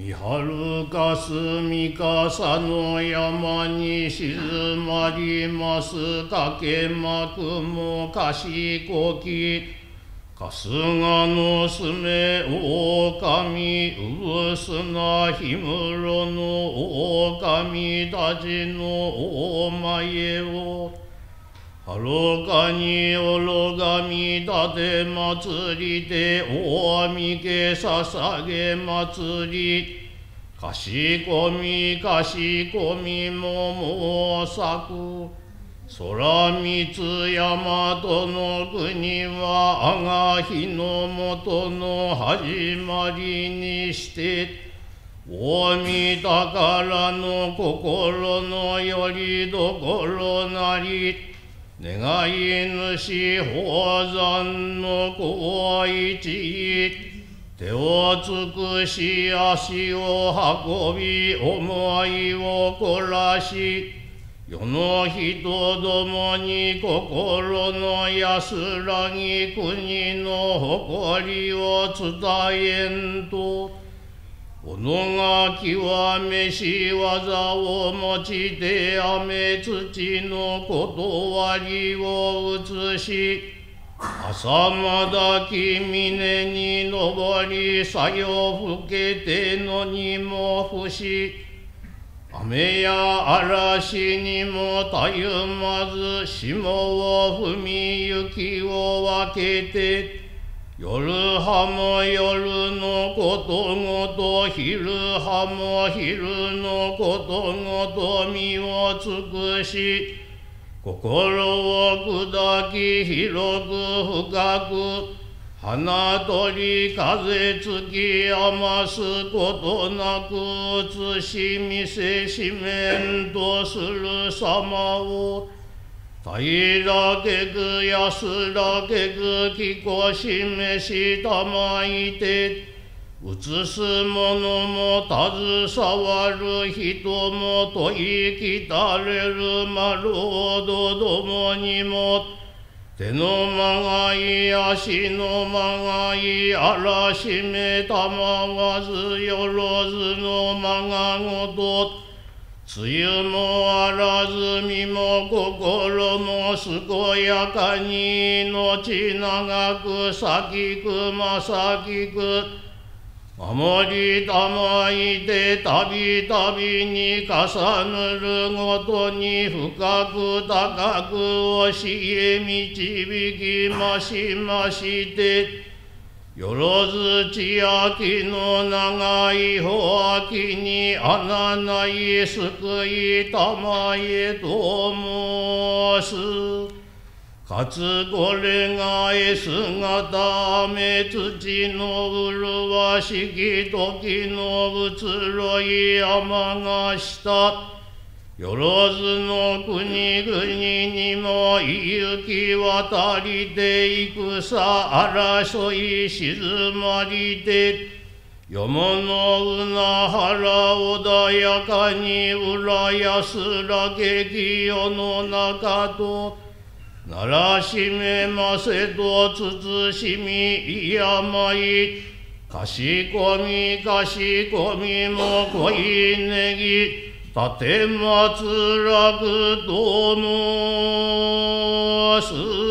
遥か隅かさの山に静まりますかけまくもかしこき春日のすめ狼うすな氷室の狼たちのお前をはるかにおろがみ立て祭りで大御家捧げ祭りかしこみかしこみ桃咲く空三つ大和の国はあが日の元の始まりにして大御宝の心のよりどころなり願い主宝山の小一手を尽くし足を運び思いを凝らし世の人どもに心の安らぎ国の誇りを伝えんと己が極めし技を用いて雨土の断りを移し朝まだき峰に登りさよふけてのにも伏し雨や嵐にもたゆまず霜を踏み雪を分けて夜葉も夜のことごと昼葉も昼のことごと身を尽くし心を砕き広く深く花鳥風月余すことなく映し見せしめんとする様を平らけく安らけくきこしめしたまいて映すものも携わる人も問いきたれる丸ほどどもにも手のまがい足のまがいあらしめたまわずよろずのまがごと梅雨もあらず身も心も健やかに命長く咲きくまさきく守りたまいてたびたびに重ぬるごとに深く高く教え導きましましてよろず千秋の長い穂秋に穴ない救いたまえと申す。かつこれがえ姿雨土の麗しき時の移ろい山が下よろずの国々にも行き渡りて戦争い静まりてよものうな原穏やかに浦安らけ清の中とならしめませと慎みいやまいかしこみかしこみも恋ねぎ立てまつらくと申す